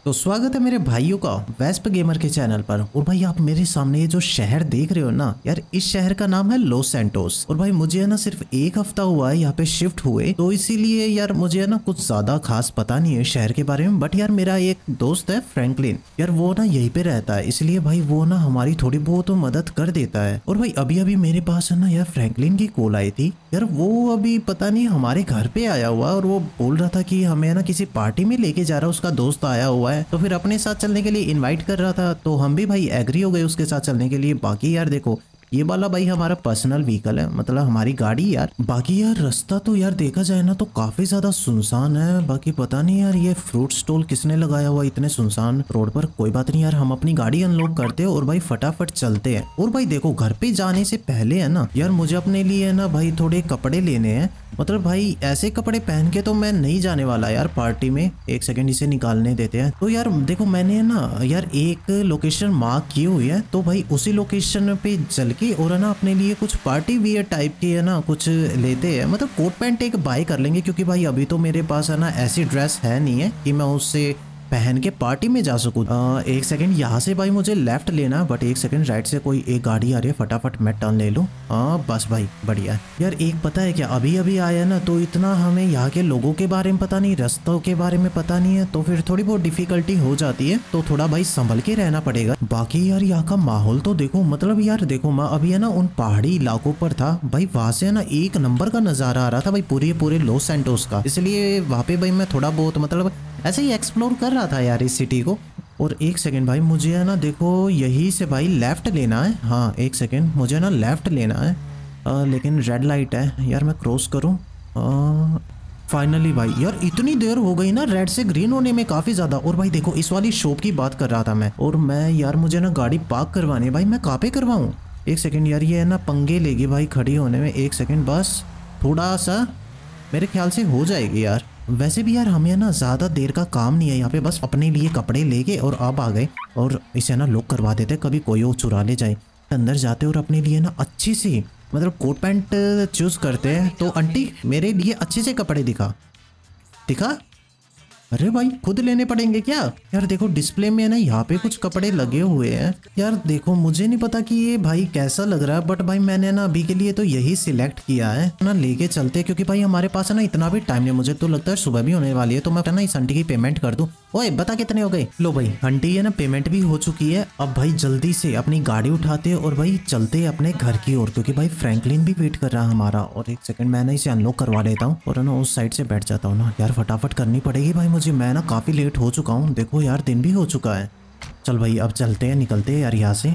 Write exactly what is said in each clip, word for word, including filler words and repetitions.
तो स्वागत है मेरे भाइयों का वेस्प गेमर के चैनल पर। और भाई आप मेरे सामने ये जो शहर देख रहे हो ना यार, इस शहर का नाम है लॉस सैंटोस। और भाई मुझे है ना सिर्फ एक हफ्ता हुआ है यहाँ पे शिफ्ट हुए, तो इसीलिए यार मुझे है ना कुछ ज्यादा खास पता नहीं है शहर के बारे में। बट यार मेरा एक दोस्त है फ्रैंकलिन, यार वो ना यहीं पे रहता है, इसलिए भाई वो ना हमारी थोड़ी बहुत तो मदद कर देता है। और भाई अभी अभी मेरे पास है ना यार फ्रैंकलिन की कॉल आई थी यार, वो अभी पता नहीं हमारे घर पे आया हुआ और वो बोल रहा था कि हमें ना किसी पार्टी में लेके जा रहा है, उसका दोस्त आया हुआ है, तो फिर अपने साथ चलने के लिए इनवाइट कर रहा था। तो हम भी भाई एग्री हो गए उसके साथ चलने के लिए। बाकी यार देखो ये वाला भाई हमारा पर्सनल व्हीकल है, मतलब हमारी गाड़ी यार। बाकी यार रास्ता तो यार देखा जाए ना तो काफी ज्यादा सुनसान है। बाकी पता नहीं यार ये फ्रूट स्टॉल किसने लगाया हुआ इतने सुनसान रोड पर। कोई बात नहीं यार, हम अपनी गाड़ी अनलॉक करते हैं और भाई फटाफट चलते हैं। और भाई देखो घर पे जाने से पहले है ना यार मुझे अपने लिए है ना भाई थोड़े कपड़े लेने हैं। मतलब भाई ऐसे कपड़े पहन के तो मैं नहीं जाने वाला यार पार्टी में। एक सेकंड इसे निकालने देते हैं। तो यार देखो मैंने ना यार एक लोकेशन मार्क की हुई है, तो भाई उसी लोकेशन पे चल के और है ना अपने लिए कुछ पार्टी वियर टाइप की है ना कुछ लेते हैं। मतलब कोट पैंट एक बाय कर लेंगे, क्योंकि भाई अभी तो मेरे पास है ना ऐसी ड्रेस है नहीं है कि मैं उससे पहन के पार्टी में जा सकूं। एक सेकंड यहाँ से भाई मुझे लेफ्ट लेना है, बट एक सेकंड राइट से कोई एक गाड़ी आ रही है, फटाफट मैं टर्न ले लूं। हाँ बस भाई बढ़िया। यार एक पता है क्या, अभी अभी आया ना तो इतना हमें यहाँ के लोगों के बारे में पता नहीं, रास्तों के बारे में पता नहीं है, तो फिर थोड़ी बहुत डिफिकल्टी हो जाती है। तो थोड़ा भाई संभल के रहना पड़ेगा। बाकी यार यहाँ का माहौल तो देखो, मतलब यार देखो मैं अभी है ना उन पहाड़ी इलाकों पर था भाई, वहां से है ना एक नंबर का नजारा आ रहा था भाई पूरे पूरे लॉस सैंटोस का। इसलिए वहां पे भाई मैं थोड़ा बहुत मतलब ऐसे ही एक्सप्लोर कर रहा था यार इस सिटी को। और एक सेकंड भाई मुझे है ना देखो यहीं से भाई लेफ्ट लेना है। हाँ एक सेकंड मुझे ना लेफ्ट लेना है, आ, लेकिन रेड लाइट है यार, मैं क्रॉस करूँ। फाइनली भाई यार इतनी देर हो गई ना रेड से ग्रीन होने में काफ़ी ज़्यादा। और भाई देखो इस वाली शॉप की बात कर रहा था मैं, और मैं यार मुझे ना गाड़ी पार्क करवानी है भाई। मैं कहाँ पे करवाऊँ? एक सेकंड यार ये है ना पंगे लेगी भाई खड़ी होने में। एक सेकंड बस थोड़ा सा, मेरे ख्याल से हो जाएगी यार। वैसे भी यार हमें ना ज़्यादा देर का काम नहीं है यहाँ पे, बस अपने लिए कपड़े लेके और अब आ गए और इसे ना लॉक करवा देते, कभी कोई और चुरा ले जाए। अंदर जाते और अपने लिए ना अच्छी सी मतलब कोट पैंट चूज करते हैं। तो आंटी मेरे लिए अच्छे से कपड़े दिखा दिखा। अरे भाई खुद लेने पड़ेंगे क्या? यार देखो डिस्प्ले में है ना यहाँ पे कुछ कपड़े लगे हुए हैं यार। देखो मुझे नहीं पता कि ये भाई कैसा लग रहा है, बट भाई मैंने ना अभी के लिए तो यही सिलेक्ट किया है ना, लेके चलते। क्योंकि भाई हमारे पास है ना इतना भी टाइम नहीं, मुझे तो लगता है सुबह भी होने वाली है। तो मैं ना इस आंटी की पेमेंट कर दूं। ओए बता कितने हो गए? लो भाई आंटी है ना पेमेंट भी हो चुकी है। अब भाई जल्दी से अपनी गाड़ी उठाते और भाई चलते अपने घर की ओर, क्योंकि भाई फ्रैंकलिन भी वेट कर रहा है हमारा। और एक सेकंड मैं ना इसे अनलॉक करवा लेता हूँ और ना उस साइड से बैठ जाता हूँ ना। यार फटाफट करनी पड़ेगी भाई मुझे, मैं ना काफी लेट हो चुका हूँ। देखो यार दिन भी हो चुका है। चल भाई अब चलते हैं, निकलते हैं यार यहाँ से।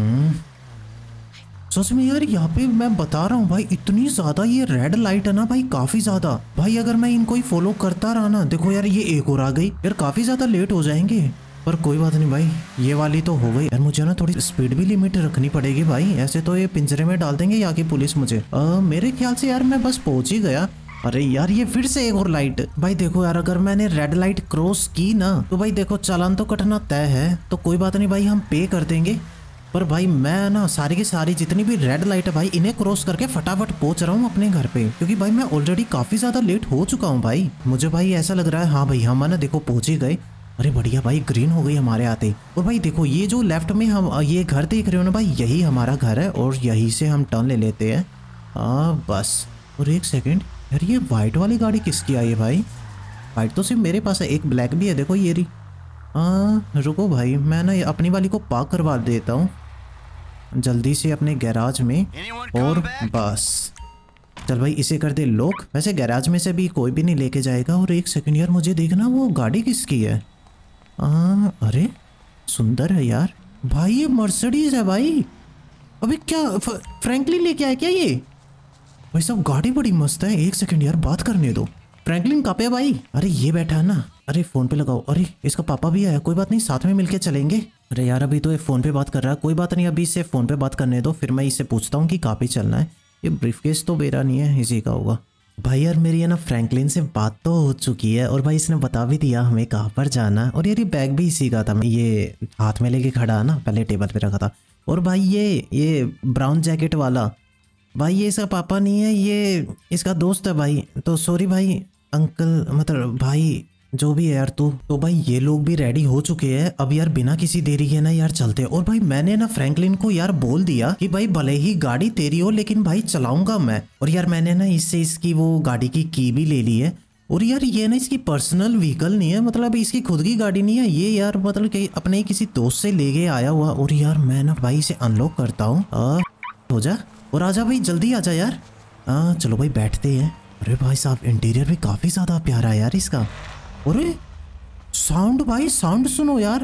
सच में यार यहाँ पे मैं बता रहा हूँ भाई इतनी ज्यादा ये रेड लाइट है ना भाई, काफी ज्यादा भाई। अगर मैं इनको ही फॉलो करता रहा ना, देखो यार ये एक और आ गई यार, काफी ज्यादा लेट हो जाएंगे। पर कोई बात नहीं भाई, ये वाली तो हो गई यार। मुझे ना थोड़ी स्पीड भी लिमिट रखनी पड़ेगी भाई, ऐसे तो ये पिंजरे में डाल देंगे यहाँ की पुलिस मुझे। आ, मेरे ख्याल से यार मैं बस पहुंच ही गया। अरे यार ये फिर से एक और लाइट। भाई देखो यार अगर मैंने रेड लाइट क्रॉस की ना तो भाई देखो चालान तो कटना तय है। तो कोई बात नहीं भाई, हम पे कर देंगे। पर भाई मैं ना सारी की सारी जितनी भी रेड लाइट है भाई इन्हें क्रॉस करके फटाफट पहुंच रहा हूँ अपने घर पे, क्योंकि भाई मैं ऑलरेडी काफी ज्यादा लेट हो चुका हूँ भाई। मुझे भाई ऐसा लग रहा है हाँ भाई हम ना देखो पहुंच ही गए। अरे बढ़िया भाई ग्रीन हो गई हमारे आते। और भाई देखो ये जो लेफ्ट में हम ये घर देख रहे हो ना भाई, यही हमारा घर है और यहीं से हम टर्न ले लेते हैं। हाँ बस। और एक सेकेंड यार ये व्हाइट वाली गाड़ी किसकी आई है भाई? व्हाइट तो सिर्फ मेरे पास है, एक ब्लैक भी है देखो ये रही। हाँ रुको भाई मैं ना अपनी वाली को पार्क करवा देता हूँ जल्दी से अपने गैराज में। और बस चल भाई इसे कर दे लॉक। वैसे गैराज में से भी कोई भी नहीं लेके जाएगा। और एक सेकंड यार मुझे देखना वो गाड़ी किसकी है। आ, अरे सुंदर है यार भाई, ये मर्सिडीज है भाई। अबे क्या फ्रैंकलिन लेके आया क्या ये? भाई सब गाड़ी बड़ी मस्त है। एक सेकंड यार बात करने दो। फ्रैंकलिन कहाँ पे है भाई? अरे ये बैठा है ना। अरे फोन पे लगाओ। अरे इसका पापा भी आया, कोई बात नहीं साथ में मिलके चलेंगे। अरे यार अभी तो ये फोन पे बात कर रहा है, कोई बात नहीं अभी इससे फोन पे बात करने दो, फिर मैं इससे पूछता हूँ कि कहाँ पे चलना है। ये ब्रीफकेस तो मेरा नहीं है, इसी का होगा। भाई यार मेरी है ना फ्रैंकलिन से बात तो हो चुकी है और भाई इसने बता भी दिया हमें कहाँ पर जाना है। और यार ये बैग भी इसी का था, मैं ये हाथ में लेके खड़ा है ना, पहले टेबल पे रखा था। और भाई ये ये ब्राउन जैकेट वाला भाई ये इसका पापा नहीं है, ये इसका दोस्त है भाई। तो सॉरी भाई अंकल, मतलब भाई जो भी है यार तू तो भाई ये लोग भी रेडी हो चुके हैं। अब यार बिना किसी देरी के ना यार चलते हैं। और भाई मैंने ना फ्रैंकलिन को यार बोल दिया कि भाई भले ही गाड़ी तेरी हो लेकिन भाई चलाऊंगा मैं। और यार मैंने ना इससे इसकी वो गाड़ी की की भी ले ली है। और यार ये ना इसकी पर्सनल व्हीकल नहीं है, मतलब इसकी खुद की गाड़ी नहीं है ये यार, मतलब कि अपने ही किसी दोस्त से लेके आया हुआ। और यार मैं ना भाई इसे अनलॉक करता हूँ। हो जा और आजा भाई, जल्दी आजा यार। हाँ चलो भाई बैठते हैं। अरे भाई साहब इंटीरियर भी काफी ज्यादा प्यारा है यार इसका। अरे साउंड भाई, साउंड सुनो यार,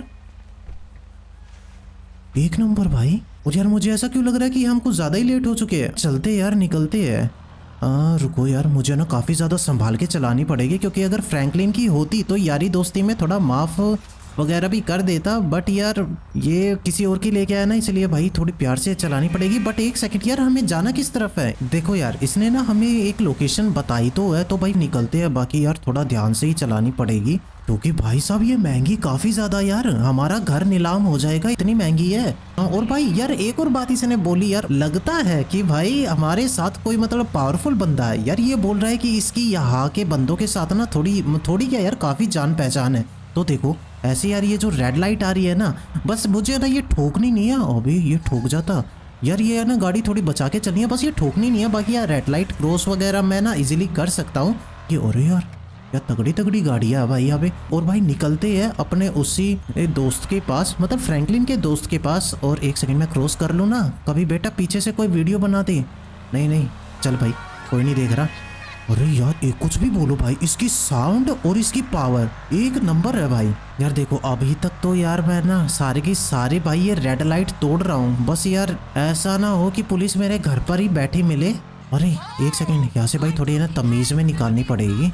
एक नंबर भाई। और यार मुझे ऐसा क्यों लग रहा है कि हम कुछ ज्यादा ही लेट हो चुके हैं। चलते यार, निकलते हैं। आ, रुको यार, मुझे ना काफ़ी ज़्यादा संभाल के चलानी पड़ेगी, क्योंकि अगर फ्रैंकलिन की होती तो यारी दोस्ती में थोड़ा माफ़ वगैरह भी कर देता, बट यार ये किसी और की लेके आया ना, इसलिए भाई थोड़ी प्यार से चलानी पड़ेगी। बट एक सेकंड यार, हमें जाना किस तरफ है? देखो यार इसने ना हमें एक लोकेशन बताई तो है, तो भाई निकलते हैं। बाकी यार थोड़ा ध्यान से ही चलानी पड़ेगी, क्योंकि भाई साहब ये महंगी काफ़ी ज़्यादा यार, हमारा घर नीलाम हो जाएगा, इतनी महंगी है। और भाई यार एक और बात इसने बोली यार, लगता है कि भाई हमारे साथ कोई मतलब पावरफुल बंदा है यार। ये बोल रहा है कि इसकी यहाँ के बंदों के साथ ना थोड़ी थोड़ी क्या यार काफ़ी जान पहचान है। तो देखो ऐसे यार, ये जो रेड लाइट आ रही है ना, बस मुझे ना ये ठोकनी नहीं है। अभी ये ठोक जाता यार, ये है ना गाड़ी थोड़ी बचा के चलनी है, बस ये ठोकनी नहीं है। बाकी यार रेड लाइट क्रॉस वगैरह मैं ना इजीली कर सकता हूँ। ये अरे यार यार तगड़ी तगड़ी गाड़ियाँ है भाई यहाँ पे। और भाई निकलते हैं अपने उसी दोस्त के पास, मतलब फ्रैंकलिन के दोस्त के पास। और एक सेकंड में क्रॉस कर लूँ ना, कभी बेटा पीछे से कोई वीडियो बनाते। नहीं नहीं चल भाई, कोई नहीं देख रहा। अरे यार एक कुछ भी बोलो भाई, इसकी साउंड और इसकी पावर एक नंबर है भाई। यार देखो अभी तक तो यार मैं ना सारे की सारे भाई ये रेड लाइट तोड़ रहा हूँ, बस यार ऐसा ना हो कि पुलिस मेरे घर पर ही बैठी मिले। अरे एक सेकंड, यहाँ से भाई थोड़ी ना तमीज़ में निकालनी पड़ेगी।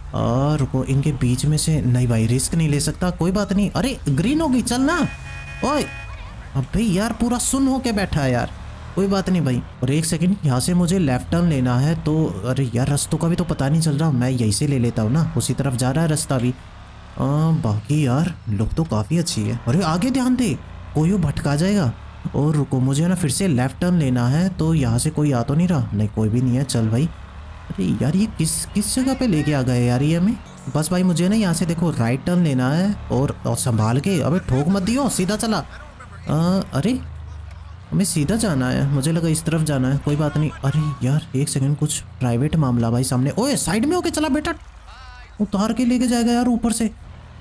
और रुको, इनके बीच में से नहीं भाई, रिस्क नहीं ले सकता, कोई बात नहीं। अरे ग्रीन हो गई, चल ना। ओए अब भाई यार पूरा सुन हो के बैठा है यार, कोई बात नहीं भाई। और एक सेकंड, यहाँ से मुझे लेफ्ट टर्न लेना है, तो अरे यार रास्तों का भी तो पता नहीं चल रहा, मैं यहीं से ले लेता हूँ ना, उसी तरफ जा रहा है रास्ता भी। आ, बाकी यार लुक तो काफ़ी अच्छी है। अरे आगे ध्यान दे, कोई वो भटका जाएगा। और रुको, मुझे ना फिर से लेफ्ट टर्न लेना है, तो यहाँ से कोई आ तो नहीं रहा? नहीं कोई भी नहीं है, चल भाई। अरे यार ये किस किस जगह पे लेके आ गए यार ये हमें? बस भाई मुझे ना यहाँ से देखो राइट टर्न लेना है, और, और संभाल के, अबे ठोक मत दियो, सीधा चला। आ, अरे हमें सीधा जाना है, मुझे लगा इस तरफ जाना है, कोई बात नहीं। अरे यार एक सेकंड, कुछ प्राइवेट मामला भाई सामने। ओए साइड में होके चला बेटा, उतार के लेके जाएगा यार ऊपर से।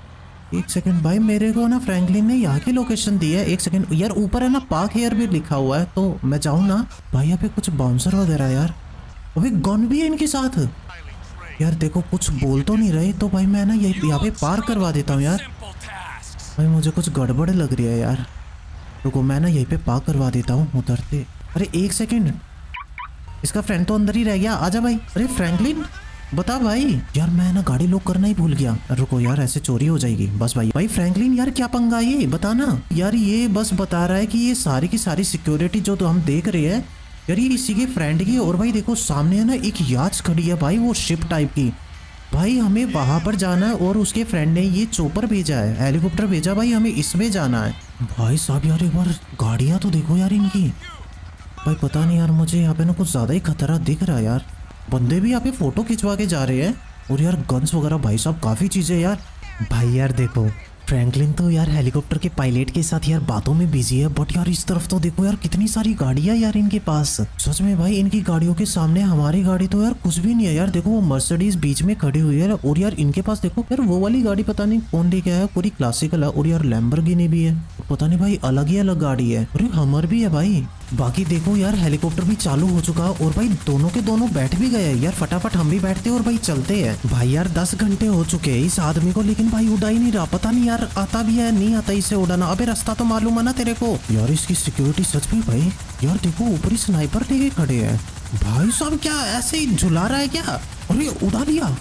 एक सेकंड भाई, मेरे को ना फ्रैंकलिन ने यहाँ की लोकेशन दी है। एक सेकंड यार, ऊपर है ना पार्क हेयर भी लिखा हुआ है, तो मैं जाऊँ ना भाई? यहाँ पे कुछ बाउंसर वगैरह यार, अभी गन भी है इनके साथ यार। देखो कुछ बोल तो नहीं रहे, तो भाई मैं ना ये यहाँ पे पार्क करवा देता हूँ यार। भाई मुझे कुछ गड़बड़ लग रही है यार, रुको मैं ना यहीं पे पार्क करवा देता हूँ उतरते। अरे एक सेकंड, इसका फ्रेंड तो अंदर ही रह गया, आजा भाई। अरे फ्रैंकलिन बता भाई। यार मैं ना गाड़ी लॉक करना ही भूल गया, रुको यार ऐसे चोरी हो जाएगी। बस भाई भाई फ्रैंकलिन यार क्या पंगा ये बताना यार? ये बस बता रहा है कि ये सारी की सारी सिक्योरिटी जो तो हम देख रहे हैं यार, ये इसी के फ्रेंड की। और भाई देखो सामने है ना एक याच खड़ी है भाई, वो शिप टाइप की। भाई हमें वहां पर जाना है, और उसके फ्रेंड ने ये चोपर भेजा है, हेलीकॉप्टर भेजा भाई, हमें इसमें जाना है। भाई साहब यार एक बार गाड़ियाँ तो देखो यार इनकी। भाई पता नहीं यार, मुझे यहाँ पे ना कुछ ज़्यादा ही खतरा दिख रहा है यार। बंदे भी यहाँ पे फ़ोटो खिंचवा के जा रहे हैं, और यार गन्स वगैरह भाई साहब काफ़ी चीज़ें यार। भाई यार देखो फ्रैंकलिन तो यार हेलीकॉप्टर के पायलट के साथ यार बातों में बिजी है, बट यार इस तरफ तो देखो यार कितनी सारी गाड़ियां यार इनके पास। सच में भाई इनकी गाड़ियों के सामने हमारी गाड़ी तो यार कुछ भी नहीं है यार। देखो वो मर्सिडीज बीच में खड़ी हुई है, और यार इनके पास देखो यार वो वाली गाड़ी पता नहीं कौन लेके आया, पूरी क्लासिकल है। और यार लैम्बोर्गिनी भी है, पता नहीं भाई अलग ही अलग गाड़ी है। अरे हमर भी है भाई। बाकी देखो यार हेलीकॉप्टर भी चालू हो चुका है, और भाई दोनों के दोनों बैठ भी गए यार। फटाफट हम भी बैठते हैं और भाई चलते हैं। भाई यार दस घंटे हो चुके हैं इस आदमी को, लेकिन भाई उड़ा ही नहीं रहा। पता नहीं यार आता भी है नहीं आता इसे उड़ाना। अबे रास्ता तो मालूम है ना तेरे को यार। इसकी सिक्योरिटी सच में भाई यार देखो ऊपर ही स्नाइपर लेके खड़े हैं। भाई साहब क्या ऐसे ही झुला रहा है क्या? अरे उड़ा लिया,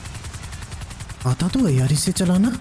आता तो है यार इसे चलाना।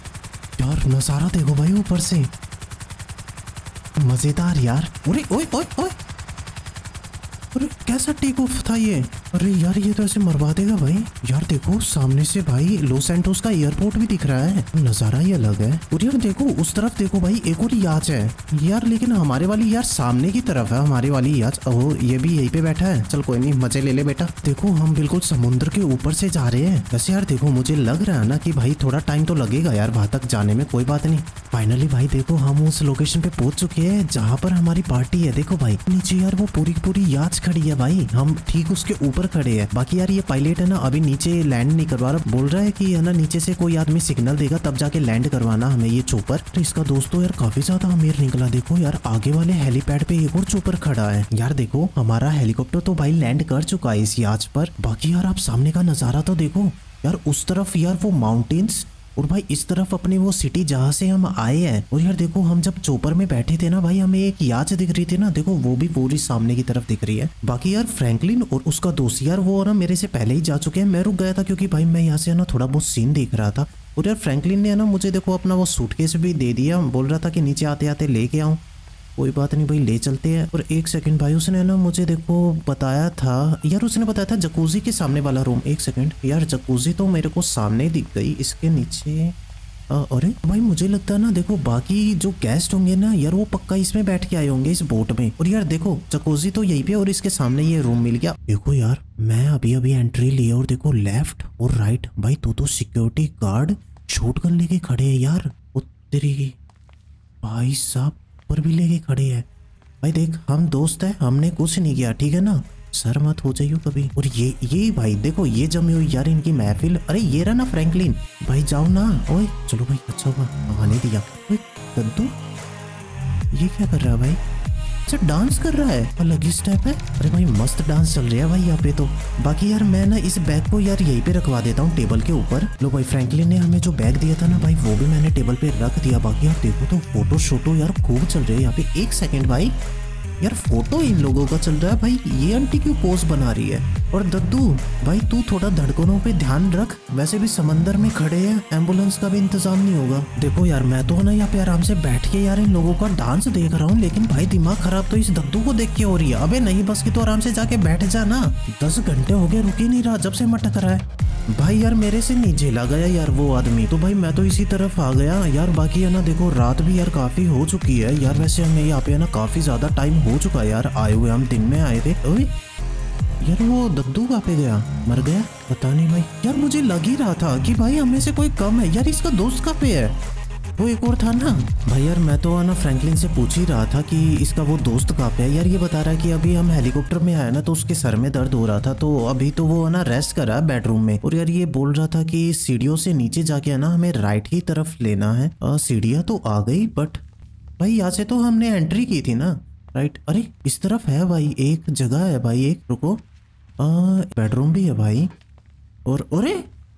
यार नजारा देखो भाई ऊपर से, मजेदार यार। अरे ओए ओए ओए अरे कैसा टेक ऑफ था ये। अरे यार ये तो ऐसे मरवा देगा भाई। यार देखो सामने से भाई लॉस सैंटोस का एयरपोर्ट भी दिख रहा है, नजारा ही अलग है। और यार देखो उस तरफ देखो भाई एक और याच है यार, लेकिन हमारे वाली यार सामने की तरफ है हमारी वाली याच। ओह ये भी यहीं पे बैठा है। चल कोई नहीं मजे ले ले बेटा। देखो हम बिल्कुल समुद्र के ऊपर से जा रहे हैं। वैसे यार देखो मुझे लग रहा है ना कि भाई थोड़ा टाइम तो लगेगा यार वहां तक जाने में, कोई बात नहीं। फाइनली भाई देखो हम उस लोकेशन पे पहुंच चुके हैं जहाँ पर हमारी पार्टी है। देखो भाई नीचे यार वो पूरी पूरी याच खड़ी है भाई, हम ठीक उसके ऊपर खड़े हैं। बाकी यार ये पायलट है ना अभी नीचे लैंड नहीं करवा रहा, बोल रहा है कि है ना नीचे से कोई आदमी सिग्नल देगा तब जाके लैंड करवाना हमें ये चोपर। तो इसका दोस्तों यार काफी ज्यादा अमीर निकला। देखो यार आगे वाले हेलीपैड पे एक और चोपर खड़ा है। यार देखो हमारा हेलीकॉप्टर तो भाई लैंड कर चुका है इस याच पर। बाकी यार आप सामने का नजारा तो देखो यार, उस तरफ यार वो माउंटेन्स और भाई इस तरफ अपनी वो सिटी जहाँ से हम आए हैं। और यार देखो हम जब चोपर में बैठे थे ना भाई हमें एक याच दिख रही थी ना, देखो वो भी पूरी सामने की तरफ दिख रही है। बाकी यार फ्रैंकलिन और उसका दोस्त यार वो ना मेरे से पहले ही जा चुके हैं। मैं रुक गया था क्योंकि भाई मैं यहाँ से ना थोड़ा बहुत सीन देख रहा था। और यार फ्रैंकलिन ने ना मुझे देखो अपना वो सूटकेस भी दे दिया, बोल रहा था कि नीचे आते आते लेके आऊँ। कोई बात नहीं भाई ले चलते हैं। और एक सेकंड भाई उसने ना मुझे देखो बताया था यार, उसने बताया था जकूजी के सामने वाला रूम। एक सेकंड यार जकूजी तो मेरे को सामने दिख गई, इसके नीचे आ, अरे भाई मुझे लगता है ना देखो बाकी जो गेस्ट होंगे ना यार वो पक्का इसमें बैठ के आए होंगे इस बोट में। और यार देखो जकूजी तो यहीं पे और इसके सामने ये रूम मिल गया। देखो यार मैं अभी अभी एंट्री लिया और देखो लेफ्ट और राइट भाई तो तो सिक्योरिटी गार्ड शॉटगन लेके खड़े हैं यार। ओ तेरी भाई साहब पर भी लेके खड़े हैं। भाई देख हम दोस्त हैं, हमने कुछ नहीं किया ठीक है ना, सर मत हो जाइयो कभी। और ये ये भाई देखो ये जमी हुई यार इनकी महफिल। अरे ये रहा ना फ्रैंकलिन भाई जाओ ना। ओए चलो भाई अच्छा हुआ आने दिया। ओए दद्दू ये क्या कर रहा है भाई, अच्छा डांस कर रहा है अलग ही स्टेप है। अरे भाई मस्त डांस चल रहा है भाई यहाँ पे तो। बाकी यार मैं ना इस बैग को यार यहीं पे रखवा देता हूँ टेबल के ऊपर। लो भाई फ्रैंकलिन ने हमें जो बैग दिया था ना भाई वो भी मैंने टेबल पे रख दिया। बाकी आप देखो तो फोटो शोटो यार खूब चल रहे हैं यहाँ पे। एक सेकंड भाई यार फोटो इन लोगों का चल रहा है भाई, ये आंटी क्यों पोज बना रही है। और दद्दू भाई तू थोड़ा धड़कनों पे ध्यान रख, वैसे भी समंदर में खड़े हैं एम्बुलेंस का भी इंतजाम नहीं होगा। देखो यार मैं तो ना यहाँ पे आराम से बैठ के यार इन लोगों का डांस देख रहा हूँ, लेकिन भाई दिमाग खराब तो इस दद्दू को देख के हो रही है। अबे नहीं बस की तो आराम से जाके बैठ जा ना, दस घंटे हो गए रुक ही नहीं रहा जब से मटक रहा है। भाई यार मेरे से नहीं झेला गया यार वो आदमी, तो भाई मैं तो इसी तरफ आ गया यार। बाकी है ना देखो रात भी यार काफी हो चुकी है यार, वैसे हमें यहाँ पे है ना काफी ज्यादा टाइम हो चुका है यार आए हुए, हम दिन में आए थे। ओए यार वो दद्दू कहाँ पे गया, मर गया पता नहीं भाई। यार मुझे लग ही रहा था कि भाई हमें से कोई कम है यार, इसका दोस्त कहाँ पे है, वो एक और था ना भाई। यार मैं तो ना फ्रैंकलिन से पूछ ही रहा था कि इसका वो दोस्त कहाँ पे है यार। ये बता रहा है कि अभी हम हेलीकॉप्टर में आए ना तो उसके सर में दर्द हो रहा था, तो अभी तो वो ना रेस्ट कर रहा है बेडरूम में। और यार ये बोल रहा था कि सीढ़ियों से नीचे जाके है ना हमें राइट की तरफ लेना है। सीढ़ियाँ तो आ गई बट भाई यहाँ से तो हमने एंट्री की थी ना राइट। अरे इस तरफ है भाई एक जगह है भाई, एक रुको बेडरूम भी है भाई। और अरे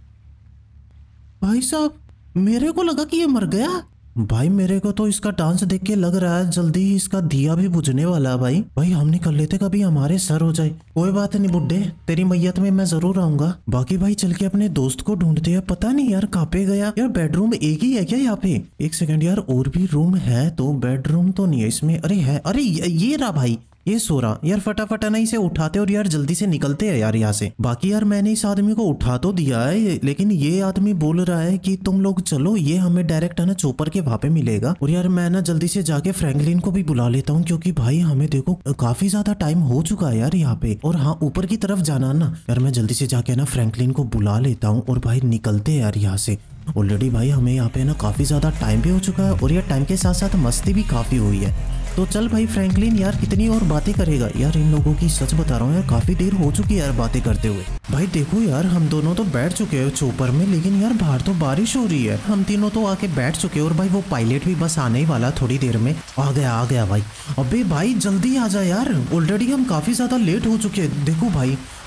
भाई साहब मेरे को लगा कि ये मर गया भाई, मेरे को तो इसका डांस देख के लग रहा है जल्दी ही इसका दिया भी बुझने वाला है भाई। भाई हम निकल लेते कभी हमारे सर हो जाए। कोई बात नहीं बुड्ढे, तेरी मैयत में मैं जरूर आऊंगा। बाकी भाई चल के अपने दोस्त को ढूंढते हैं, पता नहीं यार कहाँ पे गया। यार बेडरूम एक ही है क्या यहाँ पे, एक सेकंड यार और भी रूम है तो बेडरूम तो नहीं है इसमें। अरे है, अरे ये रहा भाई ये सो रहा यार, फटाफट है ना इसे उठाते और यार जल्दी से निकलते हैं यार यहाँ से। बाकी यार मैंने इस आदमी को उठा तो दिया है, लेकिन ये आदमी बोल रहा है कि तुम लोग चलो, ये हमें डायरेक्ट है ना चोपर के वहां पे मिलेगा। और यार मैं ना जल्दी से जाके फ्रैंकलिन को भी बुला लेता हूँ, क्योंकि भाई हमें देखो काफी ज्यादा टाइम हो चुका है यार यहाँ पे। और हाँ ऊपर की तरफ जाना ना यार, मैं जल्दी से जाके ना फ्रैंकलिन को बुला लेता हूँ और भाई निकलते हैं यार यहाँ से। ऑलरेडी भाई हमें यहाँ पे ना काफी ज्यादा टाइम भी हो चुका है और यार टाइम के साथ साथ मस्ती भी काफी हुई है। तो चल भाई फ्रैंकलिन यार कितनी और बातें करेगा यार, इन लोगों की सच बता रहा हूँ यार काफी देर हो चुकी है यार बातें करते हुए। भाई देखो यार हम दोनों तो बैठ चुके हैं चोपर में, लेकिन यार बाहर तो बारिश हो रही है। हम तीनों तो आके बैठ चुके हैं और भाई वो पायलट भी बस आने ही वाला थोड़ी देर में। आ गया आ गया भाई। अबे भाई जल्दी आ जा यार, ऑलरेडी हम काफी ज्यादा लेट हो चुके हैं। देखो भाई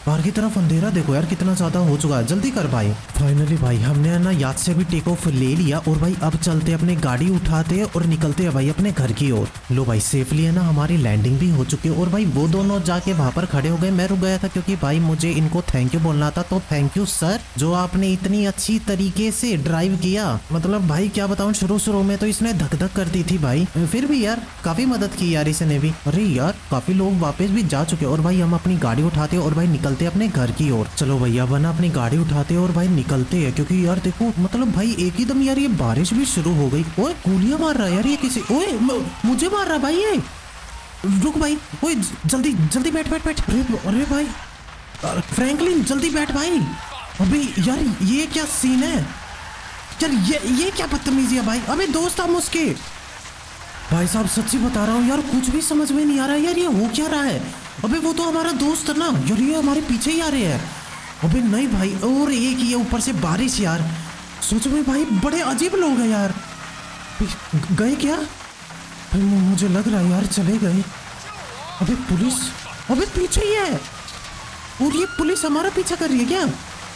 बाहर की तरफ अंधेरा देखो यार कितना ज्यादा हो चुका है, जल्दी कर भाई। फाइनली भाई हमने है ना याद से भी टेक ऑफ ले लिया और भाई अब चलते अपने गाड़ी उठाते हैं और निकलते हैं भाई अपने घर की ओर। लो भाई सेफली है ना हमारी लैंडिंग भी हो चुकी है और भाई वो दोनों जाके वहां पर खड़े हो गए। मैं रुक गया था क्योंकि भाई मुझे इनको थैंक यू बोलना था, तो थैंक यू सर जो आपने इतनी अच्छी तरीके से ड्राइव किया। मतलब भाई क्या बताऊं, शुरू शुरू में तो इसने धक धक कर दी थी भाई, फिर भी यार काफी मदद की यार इसने भी। अरे यार काफी लोग वापस भी जा चुके और भाई हम अपनी गाड़ी उठाते और भाई निकलते अपने घर की ओर। चलो भैया बना अपनी गाड़ी उठाते और भाई निकलते हैं, क्योंकि यार देखो मतलब भाई एक ही दम यार ये बारिश भी शुरू हो गई। ओए गोलियां मार रहा है यार ये किसी, ओए मुझे मार रहा भाई ये। रुक भाई, ओए जल्दी जल्दी बैठ बैठ बैठ। अरे अरे भाई फ्रैंकलिन जल्दी बैठ भाई। अबे यार ये क्या सीन है यार, ये ये क्या बदतमीजी है भाई। अबे दोस्त हम उसके, भाई साहब सच्ची बता रहा हूँ यार कुछ भी समझ में नहीं आ रहा है यार ये हो क्या रहा है। अबे वो तो हमारा दोस्त है ना यार, ये हमारे पीछे ही आ रहे हैं। अबे नहीं भाई, और एक ये ऊपर से बारिश यार, सोचो में भाई बड़े अजीब लोग हैं यार। गए क्या भाई, मुझे लग रहा है यार चले गए। अबे पुलिस, अबे पीछे ही है और ये पुलिस हमारा पीछा कर रही है क्या।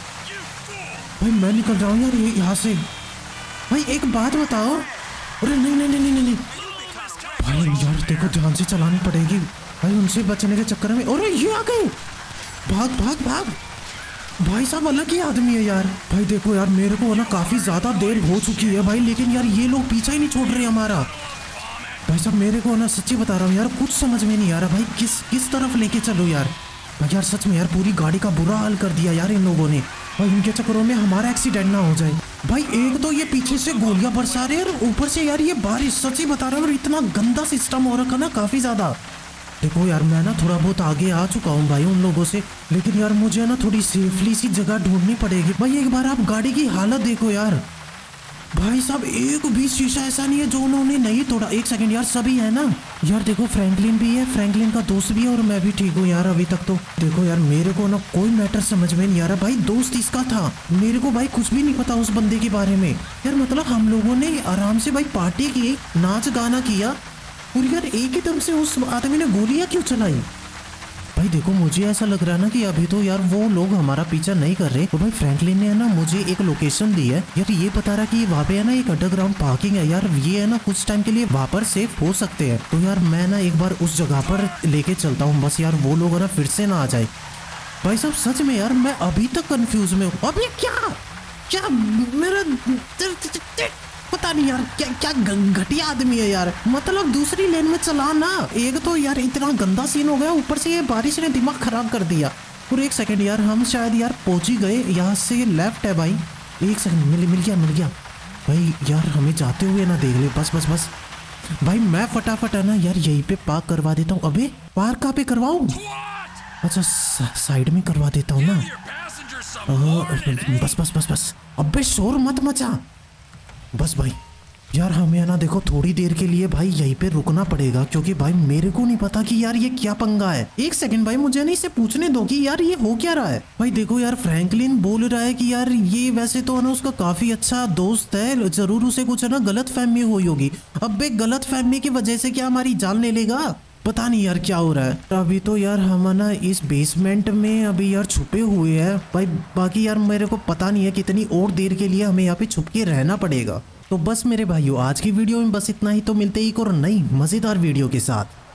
भाई मैं निकल रहा हूँ यार ये यहाँ से। भाई एक बात बताओ, अरे नहीं नहीं नहीं नहीं नहीं भाई यार देखो ध्यान से चलानी पड़ेगी भाई, उनसे बचने के चक्कर में। अरे ये आ गए, भाग भाग भाग। भाई साहब अलग ही आदमी है यार। भाई देखो यार मेरे को ना काफी ज्यादा देर हो चुकी है भाई, लेकिन यार ये लोग पीछा ही नहीं छोड़ रहे हमारा। भाई साहब मेरे को ना सच्ची बता रहा हूँ यार कुछ समझ में नहीं आ रहा भाई, किस किस तरफ लेके चलो यार। भाई यार सच में यार पूरी गाड़ी का बुरा हाल कर दिया यार इन लोगों ने। भाई इनके चक्करों में हमारा एक्सीडेंट ना हो जाए। भाई एक तो ये पीछे से गोलियां बरसा रहे हैं और ऊपर से यार ये बारिश, सच्ची बता रहा हूँ इतना गंदा सिस्टम हो रखा ना काफी ज्यादा। देखो यार मैं ना थोड़ा बहुत आगे आ चुका हूँ भाई उन लोगों से, लेकिन यार मुझे ना थोड़ी सेफली सी जगह ढूंढनी पड़ेगी। भाई एक बार आप गाड़ी की हालत देखो यार, भाई साहब एक भी शीशा ऐसा नहीं है जो उन्होंने नहीं तोड़ा। एक सेकंड यार सभी है ना यार, देखो फ्रैंकलिन भी है, फ्रैंकलिन का दोस्त भी है और मैं भी ठीक हूँ यार अभी तक तो। देखो यार मेरे को ना कोई मैटर समझ में नहीं आ रहा भाई, दोस्त इसका था, मेरे को भाई कुछ भी नहीं पता उस बंदे के बारे में यार। मतलब हम लोगों ने आराम से भाई पार्टी की, नाच गाना किया और यार एक ही दम से उस आदमी ने गोलियां क्यों चलाई। भाई देखो मुझे ऐसा लग रहा है ना कि अभी तो यार वो लोग हमारा पीछा नहीं कर रहे। और भाई फ्रैंकलिन ने है ना मुझे एक लोकेशन दी है यार, ये बता रहा कि वहाँ पे है ना एक अंडरग्राउंड पार्किंग है यार, ये है ना कुछ टाइम के लिए वहाँ पर सेफ हो सकते हैं। तो यार मैं ना एक बार उस जगह पर लेके चलता हूँ, बस यार वो लोग है ना फिर से ना आ जाए। भाई साहब सच में यार मैं अभी तक कंफ्यूज में हूँ। अभी क्या क्या मेरा पता नहीं यार, क्या क्या घटिया आदमी है यार। मतलब दूसरी लेन में चला ना, एक तो यार इतना गंदा सीन हो गया, ऊपर से ये बारिश ने दिमाग खराब कर दिया। और एक सेकंड यार हम शायद यार पहुंच ही गए, यहाँ से लेफ्ट है भाई। एक सेकंड मिल मिल गया मिल गया भाई यार, हमें जाते हुए ना देख ले। बस बस बस भाई मैं फटाफट है ना यार यहीं पे पार्क करवा देता हूँ। अबे पार्क कहाँ पे करवाऊँ? अच्छा साइड में करवा देता हूँ ना। बस बस बस बस अबे शोर मत मचा। बस भाई यार हमें है ना देखो थोड़ी देर के लिए भाई यहीं पे रुकना पड़ेगा, क्योंकि भाई मेरे को नहीं पता कि यार ये क्या पंगा है। एक सेकंड भाई मुझे नहीं इसे पूछने दो कि यार ये हो क्या रहा है। भाई देखो यार फ्रैंकलिन बोल रहा है कि यार ये वैसे तो है ना उसका काफी अच्छा दोस्त है, जरूर उसे कुछ है ना गलत फहमी हुई होगी। अब गलत फहमी की वजह से क्या हमारी जान ले लेगा? पता नहीं यार क्या हो रहा है। अभी तो यार हम ना इस बेसमेंट में अभी यार छुपे हुए हैं भाई, बाकी यार मेरे को पता नहीं है कितनी और देर के लिए हमें यहाँ पे छुप के रहना पड़ेगा। तो बस मेरे भाइयों आज की वीडियो में बस इतना ही, तो मिलते ही एक और नई मजेदार वीडियो के साथ।